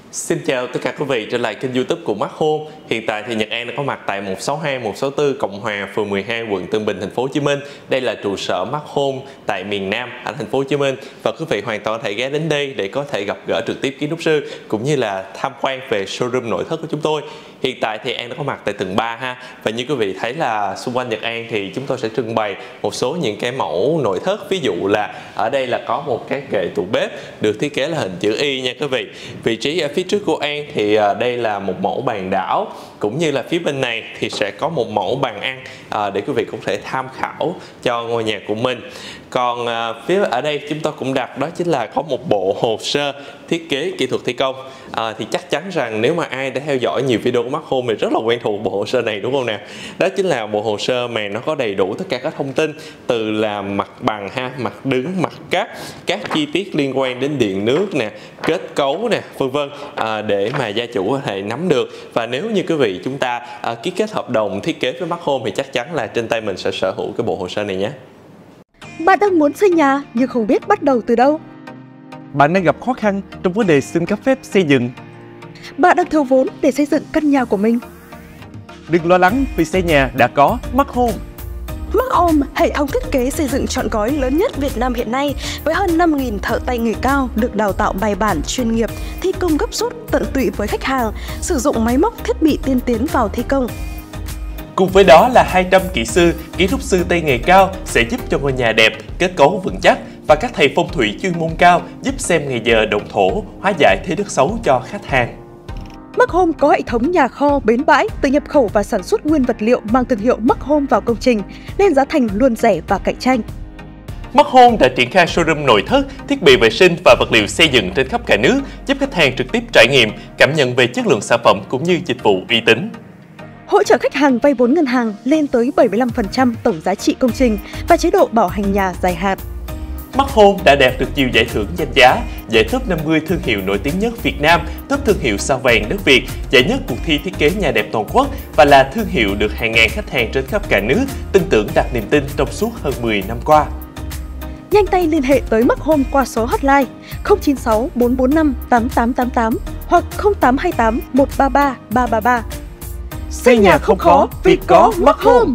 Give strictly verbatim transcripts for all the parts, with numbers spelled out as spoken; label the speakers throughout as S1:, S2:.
S1: Xin chào tất cả quý vị trở lại kênh YouTube của Mark Home. Hiện tại thì Nhật An đã có mặt tại một sáu hai một sáu tư Cộng Hòa, phường mười hai, quận Tân Bình, thành phố Hồ Chí Minh. Đây là trụ sở Mark Home tại miền Nam ở thành phố Hồ Chí Minh, và quý vị hoàn toàn có thể ghé đến đây để có thể gặp gỡ trực tiếp kiến trúc sư cũng như là tham quan về showroom nội thất của chúng tôi. Hiện tại thì An đã có mặt tại tầng ba ha, và như quý vị thấy là xung quanh Nhật An thì chúng tôi sẽ trưng bày một số những cái mẫu nội thất. Ví dụ là ở đây là có một cái kệ tủ bếp được thiết kế là hình chữ Y nha quý vị. Vị trí ở phía trước của An thì đây là một mẫu bàn đảo, cũng như là phía bên này thì sẽ có một mẫu bàn ăn để quý vị cũng thể tham khảo cho ngôi nhà của mình. Còn phía ở đây chúng tôi cũng đặt đó chính là có một bộ hồ sơ thiết kế kỹ thuật thi công. À, thì chắc chắn rằng nếu mà ai đã theo dõi nhiều video của Mark Home thì rất là quen thuộc bộ hồ sơ này, đúng không nào? Đó chính là bộ hồ sơ mà nó có đầy đủ tất cả các thông tin, từ là mặt bằng ha, mặt đứng, mặt cắt, các chi tiết liên quan đến điện nước nè, kết cấu nè, vân vân, à, để mà gia chủ có thể nắm được. Và nếu như quý vị chúng ta à, ký kết hợp đồng thiết kế với Mark Home thì chắc chắn là trên tay mình sẽ sở hữu cái bộ hồ sơ này nhé.
S2: Bạn đang muốn xây nhà nhưng không biết bắt đầu từ đâu.
S3: Bạn đang gặp khó khăn trong vấn đề xin cấp phép xây dựng.
S2: Bạn đang thiếu vốn để xây dựng căn nhà của mình.
S3: Đừng lo lắng vì xây nhà đã có Mark Home.
S4: Mark Home, hệ thống thiết kế xây dựng trọn gói lớn nhất Việt Nam hiện nay, với hơn năm nghìn thợ tay nghề cao được đào tạo bài bản, chuyên nghiệp, thi công gấp rút, tận tụy với khách hàng, sử dụng máy móc thiết bị tiên tiến vào thi công.
S1: Cùng với đó là hai trăm kỹ sư, kiến trúc sư tay nghề cao sẽ giúp cho ngôi nhà đẹp, kết cấu vững chắc, và các thầy phong thủy chuyên môn cao giúp xem ngày giờ động thổ, hóa giải thế đất xấu cho khách hàng.
S2: Mark Home có hệ thống nhà kho, bến bãi, từ nhập khẩu và sản xuất nguyên vật liệu mang thương hiệu Mark Home vào công trình, nên giá thành luôn rẻ và cạnh tranh.
S1: Mark Home đã triển khai showroom nội thất, thiết bị vệ sinh và vật liệu xây dựng trên khắp cả nước, giúp khách hàng trực tiếp trải nghiệm, cảm nhận về chất lượng sản phẩm cũng như dịch vụ uy tín.
S2: Hỗ trợ khách hàng vay vốn ngân hàng lên tới bảy mươi lăm phần trăm tổng giá trị công trình và chế độ bảo hành nhà dài hạn.
S1: Mark Home đã đạt được nhiều giải thưởng danh giá: giải top năm mươi thương hiệu nổi tiếng nhất Việt Nam, top thương hiệu sao vàng đất Việt, giải nhất cuộc thi thiết kế nhà đẹp toàn quốc, và là thương hiệu được hàng ngàn khách hàng trên khắp cả nước tin tưởng, đặt niềm tin trong suốt hơn mười năm qua.
S2: Nhanh tay liên hệ tới Mark Home qua số hotline không chín sáu bốn bốn năm tám tám tám tám hoặc không tám hai tám một ba ba ba ba ba. Xây nhà không khó vì có Mark Home.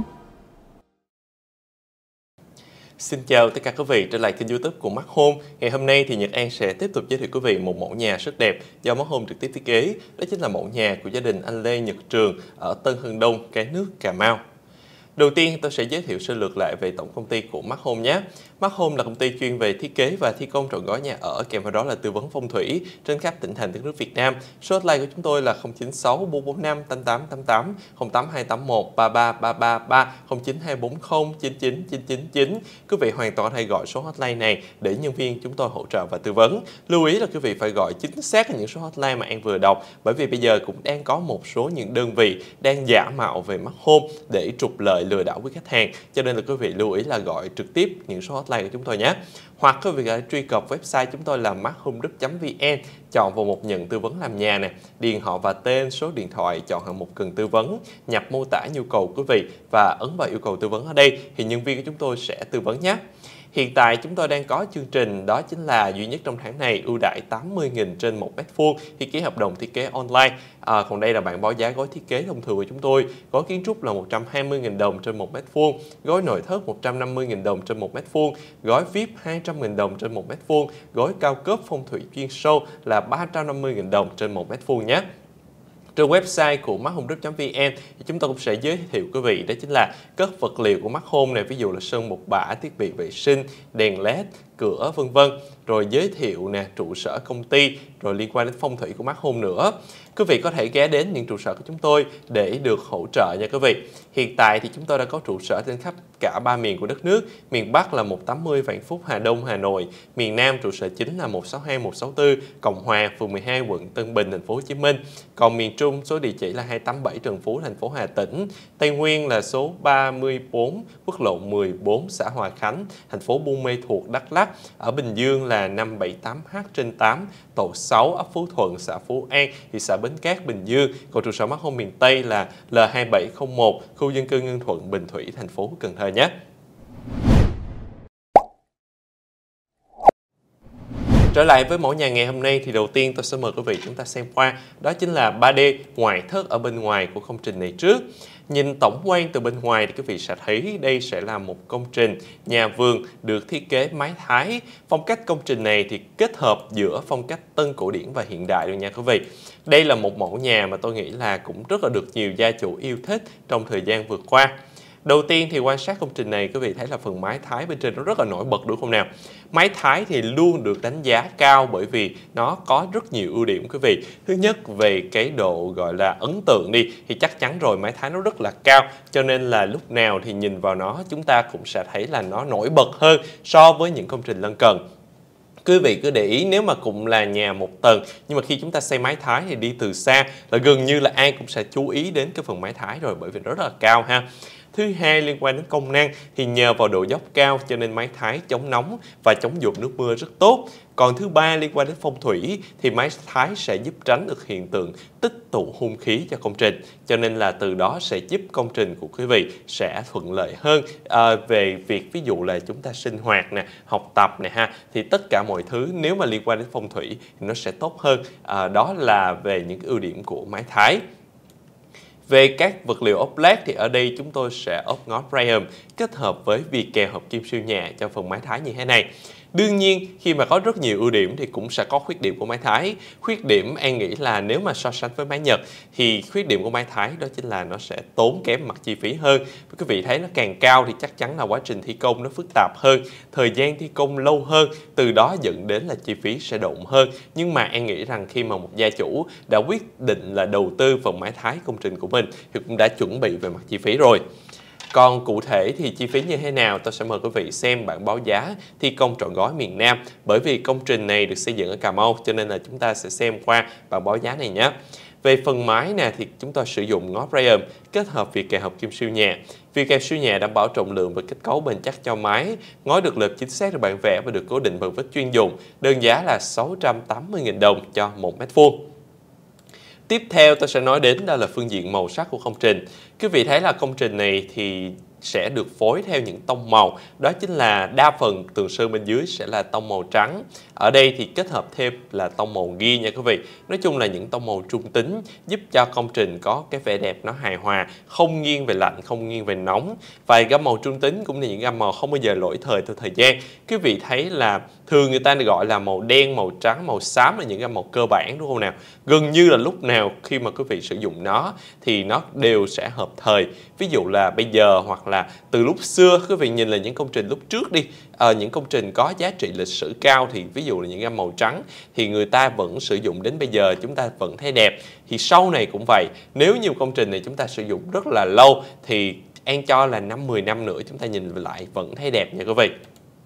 S1: Xin chào tất cả quý vị trở lại kênh YouTube của Mark Home. Ngày hôm nay thì Nhật An sẽ tiếp tục giới thiệu quý vị một mẫu nhà rất đẹp do Mark Home trực tiếp thiết kế. Đó chính là mẫu nhà của gia đình anh Lê Nhật Trường ở Tân Hưng Đông, Cái Nước, Cà Mau. Đầu tiên tôi sẽ giới thiệu sơ lược lại về tổng công ty của Mark Home nhé. Mark Home là công ty chuyên về thiết kế và thi công trọn gói nhà ở, kèm vào đó là tư vấn phong thủy trên khắp tỉnh thành đất nước Việt Nam. Số hotline của chúng tôi là không chín sáu bốn bốn năm tám tám tám tám, không tám hai tám một ba ba ba ba ba, không chín hai bốn không chín chín chín chín chín. Quý vị hoàn toàn có thể gọi số hotline này để nhân viên chúng tôi hỗ trợ và tư vấn. Lưu ý là quý vị phải gọi chính xác những số hotline mà An vừa đọc, bởi vì bây giờ cũng đang có một số những đơn vị đang giả mạo về Mark Home để trục lợi, lừa đảo với khách hàng, cho nên là quý vị lưu ý là gọi trực tiếp những số hotline của chúng tôi nhé. Hoặc quý vị có thể truy cập website chúng tôi là mark home group chấm vn, chọn vào mục nhận tư vấn làm nhà nè, điền họ và tên, số điện thoại, chọn hạng mục cần tư vấn, nhập mô tả nhu cầu quý vị và ấn vào yêu cầu tư vấn ở đây thì nhân viên của chúng tôi sẽ tư vấn nhé. Hiện tại chúng tôi đang có chương trình, đó chính là duy nhất trong tháng này, ưu đãi tám mươi nghìn trên một mét vuông khi ký hợp đồng thiết kế online. À, còn đây là bản báo giá gói thiết kế thông thường của chúng tôi. Gói kiến trúc là một trăm hai mươi nghìn đồng trên một mét vuông, gói nội thất một trăm năm mươi nghìn đồng trên một mét vuông, gói vi ai pi hai trăm nghìn đồng trên một mét vuông, gói cao cấp phong thủy chuyên sâu là ba trăm năm mươi nghìn đồng trên một mét vuông nhé. Trên website của mark home group chấm vn thì chúng tôi cũng sẽ giới thiệu quý vị, đó chính là các vật liệu của Mark Home này, ví dụ là sơn một bả, thiết bị vệ sinh, đèn led, cửa, vân vân. Rồi giới thiệu nè trụ sở công ty, rồi liên quan đến phong thủy của Mark Home nữa. Quý vị có thể ghé đến những trụ sở của chúng tôi để được hỗ trợ nha quý vị. Hiện tại thì chúng tôi đã có trụ sở trên khắp cả ba miền của đất nước. Miền Bắc là một tám mươi Vạn Phúc, Hà Đông, Hà Nội. Miền Nam trụ sở chính là một sáu hai một sáu tư Cộng Hòa, phường mười hai, quận Tân Bình, thành phố Hồ Chí Minh. Còn miền Trung số địa chỉ là hai tám bảy Trần Phú, thành phố Hà Tĩnh. Tây Nguyên là số ba mươi tư quốc lộ mười bốn, xã Hòa Khánh, thành phố Buôn Mê Thuột, Đắk Lắk. Ở Bình Dương là năm bảy tám H trên tám, tổ sáu, ấp Phú Thuận, xã Phú An, thị xã Bến Cát, Bình Dương. Còn trụ sở Mark Home miền Tây là L hai bảy không một, khu dân cư Ngân Thuận, Bình Thủy, thành phố Cần Thơ nhé. Trở lại với mẫu nhà ngày hôm nay thì đầu tiên tôi sẽ mời quý vị chúng ta xem qua đó chính là ba D ngoại thất ở bên ngoài của công trình này trước. Nhìn tổng quan từ bên ngoài thì quý vị sẽ thấy đây sẽ là một công trình nhà vườn được thiết kế mái Thái. Phong cách công trình này thì kết hợp giữa phong cách tân cổ điển và hiện đại luôn nha quý vị. Đây là một mẫu nhà mà tôi nghĩ là cũng rất là được nhiều gia chủ yêu thích trong thời gian vừa qua. Đầu tiên thì quan sát công trình này quý vị thấy là phần mái Thái bên trên nó rất là nổi bật đúng không nào? Mái Thái thì luôn được đánh giá cao bởi vì nó có rất nhiều ưu điểm quý vị. Thứ nhất về cái độ gọi là ấn tượng đi thì chắc chắn rồi mái Thái nó rất là cao, cho nên là lúc nào thì nhìn vào nó chúng ta cũng sẽ thấy là nó nổi bật hơn so với những công trình lân cận. Quý vị cứ để ý nếu mà cũng là nhà một tầng nhưng mà khi chúng ta xây mái Thái thì đi từ xa là gần như là ai cũng sẽ chú ý đến cái phần mái Thái rồi bởi vì nó rất là cao ha. Thứ hai liên quan đến công năng thì nhờ vào độ dốc cao cho nên mái Thái chống nóng và chống dột nước mưa rất tốt. Còn thứ ba liên quan đến phong thủy thì mái Thái sẽ giúp tránh được hiện tượng tích tụ hung khí cho công trình. Cho nên là từ đó sẽ giúp công trình của quý vị sẽ thuận lợi hơn à, về việc ví dụ là chúng ta sinh hoạt nè, học tập nè ha. Thì tất cả mọi thứ nếu mà liên quan đến phong thủy thì nó sẽ tốt hơn. À, đó là về những ưu điểm của mái Thái. Về các vật liệu ốp lát thì ở đây chúng tôi sẽ ốp ngói Graham kết hợp với viền kèo hợp kim siêu nhẹ cho phần mái Thái như thế này. Đương nhiên khi mà có rất nhiều ưu điểm thì cũng sẽ có khuyết điểm của mái Thái. Khuyết điểm An nghĩ là nếu mà so sánh với mái Nhật thì khuyết điểm của mái Thái đó chính là nó sẽ tốn kém mặt chi phí hơn. Quý vị thấy nó càng cao thì chắc chắn là quá trình thi công nó phức tạp hơn, thời gian thi công lâu hơn, từ đó dẫn đến là chi phí sẽ độn hơn. Nhưng mà An nghĩ rằng khi mà một gia chủ đã quyết định là đầu tư phần mái Thái công trình của mình thì cũng đã chuẩn bị về mặt chi phí rồi. Còn cụ thể thì chi phí như thế nào tôi sẽ mời quý vị xem bản báo giá thi công trọn gói miền Nam. Bởi vì công trình này được xây dựng ở Cà Mau cho nên là chúng ta sẽ xem qua bản báo giá này nhé. Về phần mái nè thì chúng tôi sử dụng ngói Graham kết hợp viền kèo hợp kim siêu nhẹ. Viền kèo siêu nhẹ đảm bảo trọng lượng và kết cấu bền chắc cho mái. Ngói được lợp chính xác được bản vẽ và được cố định bằng vết chuyên dụng. Đơn giá là sáu trăm tám mươi nghìn đồng cho một mét vuông. Tiếp theo tôi sẽ nói đến đó là phương diện màu sắc của công trình. Quý vị thấy là công trình này thì sẽ được phối theo những tông màu, đó chính là đa phần tường sơn bên dưới sẽ là tông màu trắng. Ở đây thì kết hợp thêm là tông màu ghi nha quý vị. Nói chung là những tông màu trung tính giúp cho công trình có cái vẻ đẹp nó hài hòa, không nghiêng về lạnh, không nghiêng về nóng. Và gam màu trung tính cũng là những gam màu không bao giờ lỗi thời theo thời gian. Quý vị thấy là thường người ta gọi là màu đen, màu trắng, màu xám là những gam màu cơ bản đúng không nào? Gần như là lúc nào khi mà quý vị sử dụng nó thì nó đều sẽ hợp thời. Ví dụ là bây giờ hoặc là từ lúc xưa quý vị nhìn là những công trình lúc trước đi, à, những công trình có giá trị lịch sử cao thì ví dụ là những gam màu trắng thì người ta vẫn sử dụng đến bây giờ chúng ta vẫn thấy đẹp. Thì sau này cũng vậy, nếu như công trình này chúng ta sử dụng rất là lâu thì An cho là năm mười năm nữa chúng ta nhìn lại vẫn thấy đẹp nha quý vị.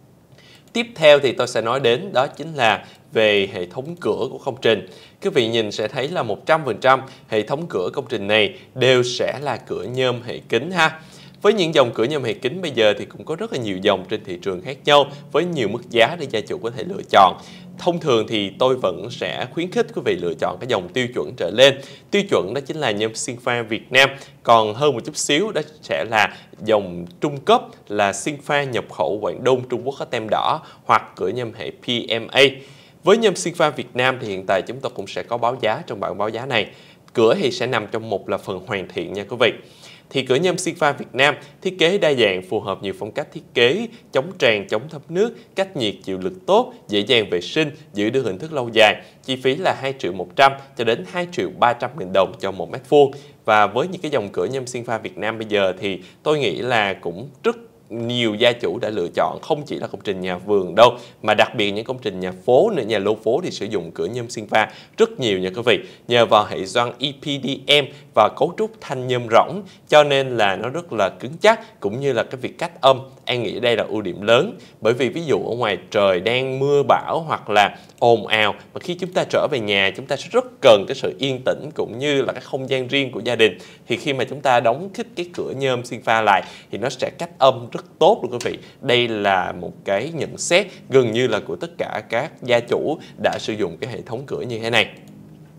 S1: Tiếp theo thì tôi sẽ nói đến đó chính là về hệ thống cửa của công trình. Quý vị nhìn sẽ thấy là một trăm phần trăm hệ thống cửa công trình này đều sẽ là cửa nhôm hệ kính ha. Với những dòng cửa nhôm hệ kính bây giờ thì cũng có rất là nhiều dòng trên thị trường khác nhau với nhiều mức giá để gia chủ có thể lựa chọn. Thông thường thì tôi vẫn sẽ khuyến khích quý vị lựa chọn cái dòng tiêu chuẩn trở lên. Tiêu chuẩn đó chính là nhôm Sinpha Việt Nam, còn hơn một chút xíu đó sẽ là dòng trung cấp là Sinpha nhập khẩu Quảng Đông Trung Quốc có tem đỏ hoặc cửa nhôm hệ pê em a. Với nhôm Sinpha Việt Nam thì hiện tại chúng tôi cũng sẽ có báo giá trong bảng báo giá này. Cửa thì sẽ nằm trong một là phần hoàn thiện nha quý vị. Thì cửa nhôm Sinpha Việt Nam thiết kế đa dạng phù hợp nhiều phong cách thiết kế, chống tràn, chống thấm nước, cách nhiệt chịu lực tốt, dễ dàng vệ sinh, giữ được hình thức lâu dài. Chi phí là hai triệu một trăm cho đến hai triệu ba trăm nghìn đồng cho một mét vuông. Và với những cái dòng cửa nhôm Sinpha Việt Nam bây giờ thì tôi nghĩ là cũng rất nhiều gia chủ đã lựa chọn không chỉ là công trình nhà vườn đâu mà đặc biệt những công trình nhà phố nữa, nhà lô phố thì sử dụng cửa nhôm Sinpha rất nhiều nha quý vị, nhờ vào hệ gioăng e pê đê em và cấu trúc thanh nhôm rỗng cho nên là nó rất là cứng chắc, cũng như là cái việc cách âm An nghĩ đây là ưu điểm lớn. Bởi vì ví dụ ở ngoài trời đang mưa bão hoặc là ồn ào mà khi chúng ta trở về nhà chúng ta sẽ rất cần cái sự yên tĩnh cũng như là cái không gian riêng của gia đình, thì khi mà chúng ta đóng khít cái cửa nhôm Sinpha lại thì nó sẽ cách âm rất tốt luôn quý vị. Đây là một cái nhận xét gần như là của tất cả các gia chủ đã sử dụng cái hệ thống cửa như thế này.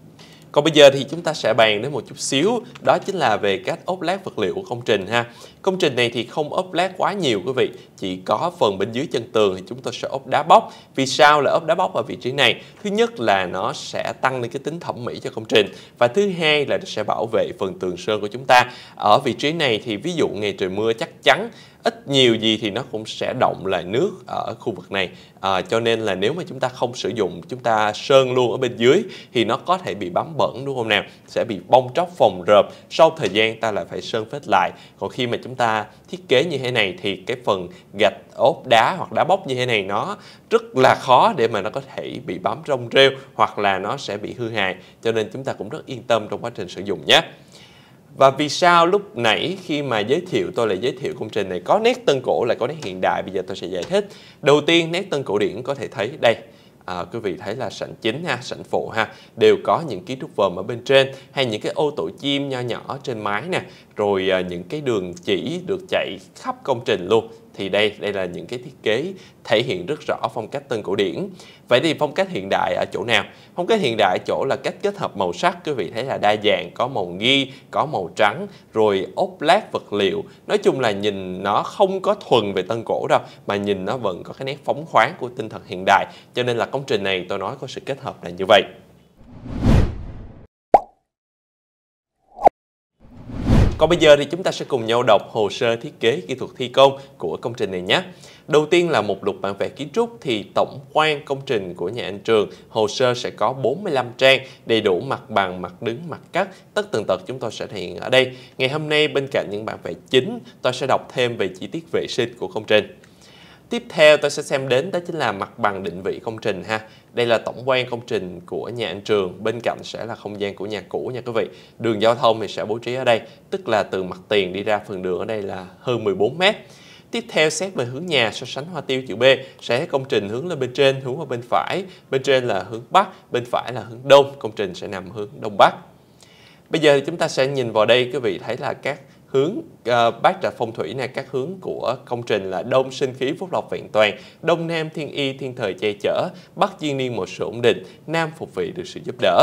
S1: Còn bây giờ thì chúng ta sẽ bàn đến một chút xíu, đó chính là về cách ốp lát vật liệu của công trình ha. Công trình này thì không ốp lát quá nhiều quý vị, chỉ có phần bên dưới chân tường thì chúng tôi sẽ ốp đá bóc. Vì sao lại ốp đá bóc ở vị trí này? Thứ nhất là nó sẽ tăng lên cái tính thẩm mỹ cho công trình, và thứ hai là nó sẽ bảo vệ phần tường sơn của chúng ta. Ở vị trí này thì ví dụ ngày trời mưa chắc chắn ít nhiều gì thì nó cũng sẽ động lại nước ở khu vực này, à, cho nên là nếu mà chúng ta không sử dụng, chúng ta sơn luôn ở bên dưới thì nó có thể bị bám bẩn, đúng không nào, sẽ bị bong tróc phồng rợp, sau thời gian ta lại phải sơn phết lại. Còn khi mà chúng ta thiết kế như thế này thì cái phần gạch ốp đá hoặc đá bóc như thế này nó rất là khó để mà nó có thể bị bám rong rêu hoặc là nó sẽ bị hư hại, cho nên chúng ta cũng rất yên tâm trong quá trình sử dụng nhé. Và vì sao lúc nãy khi mà giới thiệu tôi lại giới thiệu công trình này có nét tân cổ lại có nét hiện đại, bây giờ tôi sẽ giải thích. Đầu tiên, nét tân cổ điển có thể thấy đây. À, quý vị thấy là sảnh chính ha, sảnh phụ ha, đều có những kiến trúc vòm ở bên trên, hay những cái ô tổ chim nho nhỏ trên mái nè, rồi à, những cái đường chỉ được chạy khắp công trình luôn. Thì đây, đây là những cái thiết kế thể hiện rất rõ phong cách tân cổ điển. Vậy thì phong cách hiện đại ở chỗ nào? Phong cách hiện đại ở chỗ là cách kết hợp màu sắc, quý vị thấy là đa dạng, có màu ghi, có màu trắng, rồi ốp lát vật liệu. Nói chung là nhìn nó không có thuần về tân cổ đâu, mà nhìn nó vẫn có cái nét phóng khoáng của tinh thần hiện đại. Cho nên là công trình này tôi nói có sự kết hợp là như vậy. Còn bây giờ thì chúng ta sẽ cùng nhau đọc hồ sơ thiết kế kỹ thuật thi công của công trình này nhé. Đầu tiên là mục lục bản vẽ kiến trúc, thì tổng quan công trình của nhà anh Trường, hồ sơ sẽ có bốn mươi lăm trang, đầy đủ mặt bằng, mặt đứng, mặt cắt, tất tần tật chúng tôi sẽ thể hiện ở đây. Ngày hôm nay bên cạnh những bản vẽ chính, tôi sẽ đọc thêm về chi tiết vệ sinh của công trình. Tiếp theo tôi sẽ xem đến đó chính là mặt bằng định vị công trình ha. Đây là tổng quan công trình của nhà anh Trường, bên cạnh sẽ là không gian của nhà cũ nha quý vị. Đường giao thông thì sẽ bố trí ở đây, tức là từ mặt tiền đi ra phần đường ở đây là hơn mười bốn mét. Tiếp theo xét về hướng nhà, so sánh hoa tiêu chữ B, sẽ công trình hướng lên bên trên, hướng qua bên phải, bên trên là hướng Bắc, bên phải là hướng Đông, công trình sẽ nằm hướng Đông Bắc. Bây giờ thì chúng ta sẽ nhìn vào đây, quý vị thấy là các hướng uh, bát trạch phong thủy này, các hướng của công trình là Đông sinh khí phúc lộc vẹn toàn, Đông Nam thiên y thiên thời che chở, Bắc diên niên một sự ổn định, Nam phục vị được sự giúp đỡ.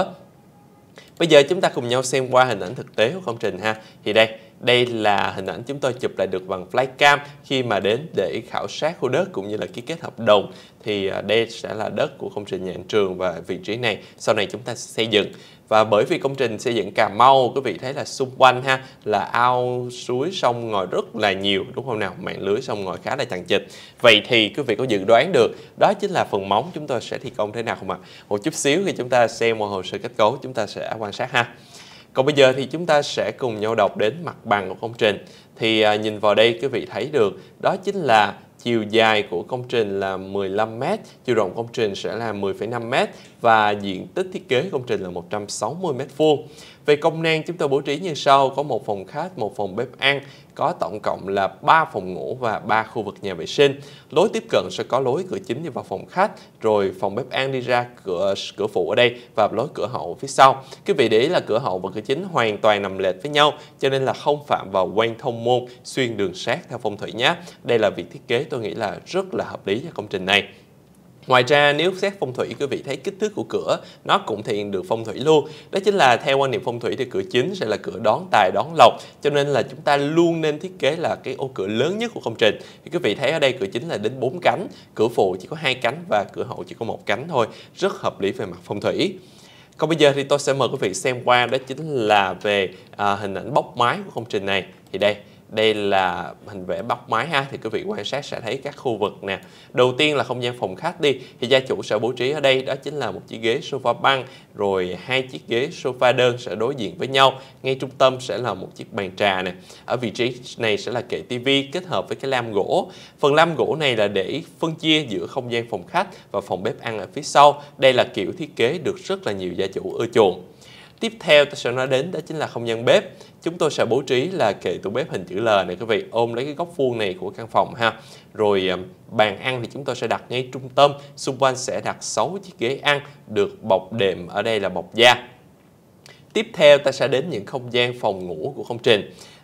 S1: Bây giờ chúng ta cùng nhau xem qua hình ảnh thực tế của công trình ha. Thì đây, đây là hình ảnh chúng tôi chụp lại được bằng flycam khi mà đến để khảo sát khu đất cũng như là ký kết hợp đồng. Thì đây sẽ là đất của công trình nhà anh Trường và vị trí này sau này chúng ta sẽ xây dựng. Và bởi vì công trình xây dựng Cà Mau, quý vị thấy là xung quanh ha là ao suối sông ngòi rất là nhiều, đúng không nào? Mạng lưới sông ngòi khá là chằng chịt. Vậy thì quý vị có dự đoán được đó chính là phần móng chúng tôi sẽ thi công thế nào không ạ? Một chút xíu khi chúng ta xem một hồ sơ kết cấu chúng ta sẽ quan sát ha. Còn bây giờ thì chúng ta sẽ cùng nhau đọc đến mặt bằng của công trình. Thì à, nhìn vào đây quý vị thấy được đó chính là chiều dài của công trình là mười lăm mét, chiều rộng công trình sẽ là mười phẩy năm mét và diện tích thiết kế công trình là một trăm sáu mươi mét vuông. Về công năng chúng tôi bố trí như sau, có một phòng khách, một phòng bếp ăn, có tổng cộng là ba phòng ngủ và ba khu vực nhà vệ sinh. Lối tiếp cận sẽ có lối cửa chính đi vào phòng khách, rồi phòng bếp ăn đi ra cửa cửa phụ ở đây và lối cửa hậu phía sau. Quý vị để ý là cửa hậu và cửa chính hoàn toàn nằm lệch với nhau, cho nên là không phạm vào quanh thông môn xuyên đường sắt theo phong thủy nhé. Đây là việc thiết kế tôi nghĩ là rất là hợp lý cho công trình này. Ngoài ra nếu xét phong thủy quý vị thấy kích thước của cửa nó cũng thể hiện được phong thủy luôn. Đó chính là theo quan niệm phong thủy thì cửa chính sẽ là cửa đón tài đón lộc, cho nên là chúng ta luôn nên thiết kế là cái ô cửa lớn nhất của công trình. Thì quý vị thấy ở đây cửa chính là đến bốn cánh, cửa phụ chỉ có hai cánh và cửa hậu chỉ có một cánh thôi, rất hợp lý về mặt phong thủy. Còn bây giờ thì tôi sẽ mời quý vị xem qua đó chính là về à, hình ảnh bóc mái của công trình này. Thì đây Đây là hình vẽ bóc mái ha, thì quý vị quan sát sẽ thấy các khu vực nè. Đầu tiên là không gian phòng khách đi, thì gia chủ sẽ bố trí ở đây đó chính là một chiếc ghế sofa băng, rồi hai chiếc ghế sofa đơn sẽ đối diện với nhau. Ngay trung tâm sẽ là một chiếc bàn trà nè. Ở vị trí này sẽ là kệ tivi kết hợp với cái lam gỗ. Phần lam gỗ này là để phân chia giữa không gian phòng khách và phòng bếp ăn ở phía sau. Đây là kiểu thiết kế được rất là nhiều gia chủ ưa chuộng. Tiếp theo tôi sẽ nói đến đó chính là không gian bếp. Chúng tôi sẽ bố trí là kệ tủ bếp hình chữ L này quý vị, ôm lấy cái góc vuông này của căn phòng ha. Rồi bàn ăn thì chúng tôi sẽ đặt ngay trung tâm, xung quanh sẽ đặt sáu chiếc ghế ăn được bọc đệm, ở đây là bọc da. Tiếp theo ta sẽ đến những không gian phòng ngủ của công trình.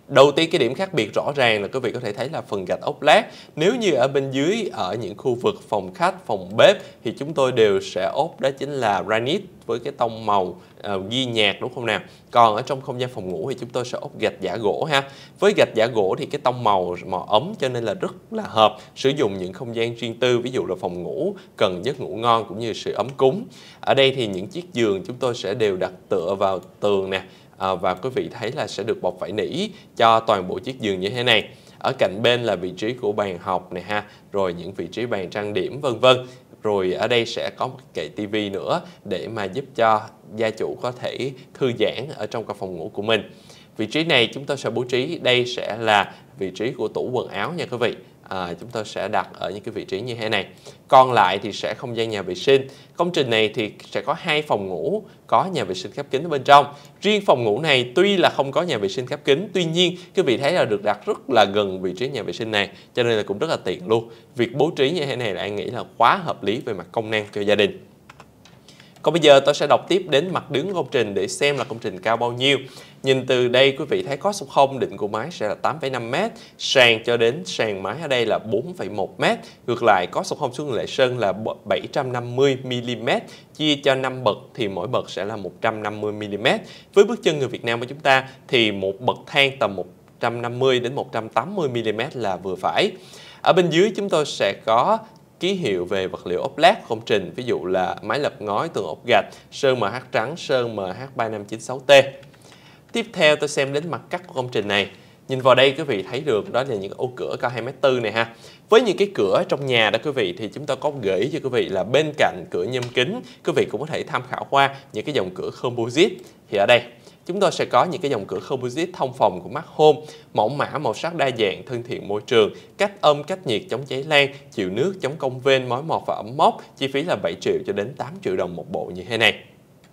S1: Đầu tiên cái điểm khác biệt rõ ràng là quý vị có thể thấy là phần gạch ốp lát. Nếu như ở bên dưới ở những khu vực phòng khách, phòng bếp thì chúng tôi đều sẽ ốp đó chính là granite với cái tông màu uh, ghi nhạt, đúng không nào? Còn ở trong không gian phòng ngủ thì chúng tôi sẽ ốp gạch giả gỗ ha. Với gạch giả gỗ thì cái tông màu màu ấm cho nên là rất là hợp sử dụng những không gian riêng tư, ví dụ là phòng ngủ cần giấc ngủ ngon cũng như sự ấm cúng. Ở đây thì những chiếc giường chúng tôi sẽ đều đặt tựa vào tường nè. À, và quý vị thấy là sẽ được bọc vải nỉ cho toàn bộ chiếc giường như thế này. Ở cạnh bên là vị trí của bàn học này ha, rồi những vị trí bàn trang điểm vân vân. Rồi ở đây sẽ có một kệ tivi nữa để mà giúp cho gia chủ có thể thư giãn ở trong căn phòng ngủ của mình. Vị trí này chúng tôi sẽ bố trí, đây sẽ là vị trí của tủ quần áo nha quý vị. À, chúng tôi sẽ đặt ở những cái vị trí như thế này. Còn lại thì sẽ không gian nhà vệ sinh. Công trình này thì sẽ có hai phòng ngủ, có nhà vệ sinh khép kín ở bên trong. Riêng phòng ngủ này tuy là không có nhà vệ sinh khép kín, tuy nhiên quý vị thấy là được đặt rất là gần vị trí nhà vệ sinh này, cho nên là cũng rất là tiện luôn. Việc bố trí như thế này là anh nghĩ là quá hợp lý về mặt công năng cho gia đình. Còn bây giờ tôi sẽ đọc tiếp đến mặt đứng công trình để xem là công trình cao bao nhiêu. Nhìn từ đây quý vị thấy có số không, định của mái sẽ là tám phẩy năm mét, sàn cho đến sàn mái ở đây là bốn phẩy một mét. Ngược lại có số không xuống lệ sơn là bảy trăm năm mươi mi li mét, chia cho năm bậc thì mỗi bậc sẽ là một trăm năm mươi mi li mét. Với bước chân người Việt Nam của chúng ta thì một bậc thang tầm một trăm năm mươi đến một trăm tám mươi mi li mét là vừa phải. Ở bên dưới chúng tôi sẽ có ký hiệu về vật liệu ốp lát công trình, ví dụ là mái lập ngói, tường ốp gạch, sơn em hát trắng, sơn em hát ba năm chín sáu T. Tiếp theo tôi xem đến mặt cắt của công trình này. Nhìn vào đây quý vị thấy được đó là những ô cửa cao hai mét tư này ha. Với những cái cửa trong nhà đó quý vị thì chúng ta có gợi ý cho quý vị là bên cạnh cửa nhôm kính, quý vị cũng có thể tham khảo qua những cái dòng cửa composite. Thì ở đây chúng tôi sẽ có những cái dòng cửa composite thông phòng của Mac Home, mẫu mã màu sắc đa dạng, thân thiện môi trường, cách âm, cách nhiệt, chống cháy lan, chịu nước, chống cong vênh, mối mọt và ẩm mốc, chi phí là bảy triệu cho đến tám triệu đồng một bộ như thế này.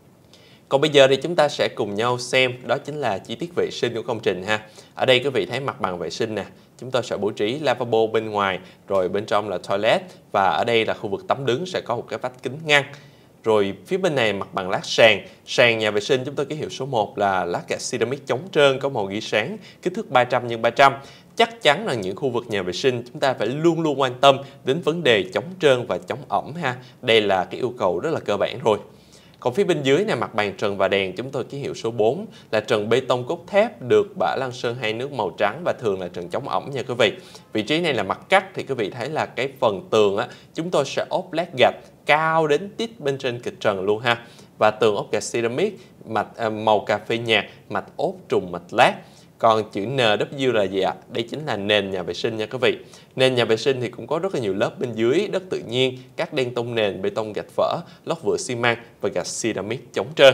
S1: Còn bây giờ thì chúng ta sẽ cùng nhau xem đó chính là chi tiết vệ sinh của công trình ha. Ở đây quý vị thấy mặt bằng vệ sinh nè, chúng tôi sẽ bố trí lavabo bên ngoài, rồi bên trong là toilet và ở đây là khu vực tắm đứng sẽ có một cái vách kính ngăn. Rồi phía bên này mặt bằng lát sàn, sàn nhà vệ sinh chúng tôi ký hiệu số một là lát gạch ceramic chống trơn có màu ghi sáng, kích thước ba trăm nhân ba trăm. Chắc chắn là những khu vực nhà vệ sinh chúng ta phải luôn luôn quan tâm đến vấn đề chống trơn và chống ẩm ha. Đây là cái yêu cầu rất là cơ bản rồi. Còn phía bên dưới này mặt bàn trần và đèn chúng tôi ký hiệu số bốn là trần bê tông cốt thép được bã lăng sơn hai nước màu trắng và thường là trần chống ẩm nha quý vị. Vị trí này là mặt cắt thì quý vị thấy là cái phần tường á chúng tôi sẽ ốp lát gạch cao đến tít bên trên kịch trần luôn ha. Và tường ốp gạch ceramic mạch à, màu cà phê nhạt, mạch ốp trùng mạch lát. Còn chữ en vê là gì ạ? Đây chính là nền nhà vệ sinh nha quý vị. Nền nhà vệ sinh thì cũng có rất là nhiều lớp bên dưới, đất tự nhiên, các đen tông nền, bê tông gạch vỡ, lót vữa xi măng và gạch ceramic chống trơn.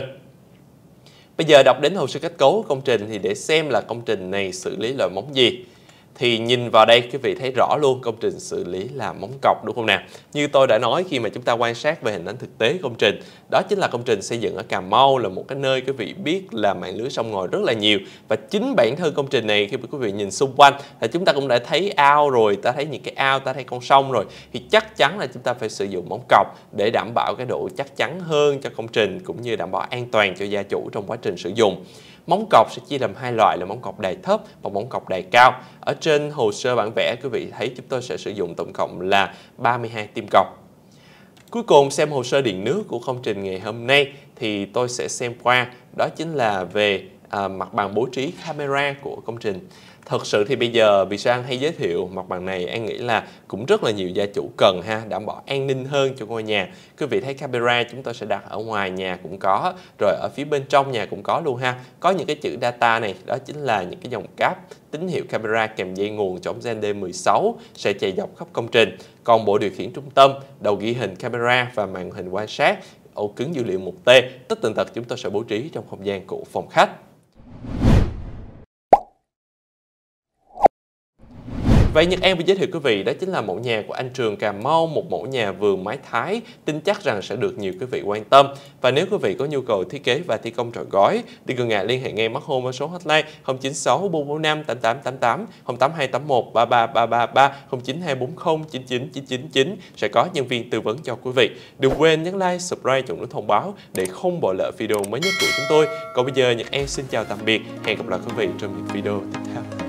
S1: Bây giờ đọc đến hồ sơ kết cấu công trình thì để xem là công trình này xử lý loại móng gì. Thì nhìn vào đây quý vị thấy rõ luôn công trình xử lý là móng cọc, đúng không nào? Như tôi đã nói khi mà chúng ta quan sát về hình ảnh thực tế công trình, đó chính là công trình xây dựng ở Cà Mau, là một cái nơi quý vị biết là mạng lưới sông ngòi rất là nhiều. Và chính bản thân công trình này khi mà quý vị nhìn xung quanh là chúng ta cũng đã thấy ao rồi, ta thấy những cái ao, ta thấy con sông rồi, thì chắc chắn là chúng ta phải sử dụng móng cọc để đảm bảo cái độ chắc chắn hơn cho công trình cũng như đảm bảo an toàn cho gia chủ trong quá trình sử dụng. Móng cọc sẽ chia làm hai loại là móng cọc đài thấp và móng cọc đài cao. Ở trên hồ sơ bản vẽ quý vị thấy chúng tôi sẽ sử dụng tổng cộng là ba mươi hai tim cọc. Cuối cùng xem hồ sơ điện nước của công trình ngày hôm nay thì tôi sẽ xem qua đó chính là về à, mặt bằng bố trí camera của công trình. Thật sự thì bây giờ vì sao An hay giới thiệu mặt bằng này, An nghĩ là cũng rất là nhiều gia chủ cần ha, đảm bảo an ninh hơn cho ngôi nhà. Quý vị thấy camera chúng tôi sẽ đặt ở ngoài nhà cũng có, rồi ở phía bên trong nhà cũng có luôn ha. Có những cái chữ data này, đó chính là những cái dòng cáp tín hiệu camera kèm dây nguồn chống Gen D mười sáu sẽ chạy dọc khắp công trình. Còn bộ điều khiển trung tâm, đầu ghi hình camera và màn hình quan sát, ổ cứng dữ liệu một T, tất tần tật chúng tôi sẽ bố trí trong không gian của phòng khách. Vậy Nhật An vừa giới thiệu quý vị đó chính là mẫu nhà của anh Trường Cà Mau, một mẫu nhà vườn mái Thái, tin chắc rằng sẽ được nhiều quý vị quan tâm. Và nếu quý vị có nhu cầu thiết kế và thi công trọn gói, đừng ngần ngại liên hệ ngay Mắt Home ở số hotline không chín sáu bốn bốn năm tám tám tám tám, không tám hai tám một ba ba ba ba ba, không chín hai bốn không chín chín chín chín chín, sẽ có nhân viên tư vấn cho quý vị. Đừng quên nhấn like, subscribe, chọn nút thông báo để không bỏ lỡ video mới nhất của chúng tôi. Còn bây giờ Nhật An xin chào tạm biệt, hẹn gặp lại quý vị trong những video tiếp theo.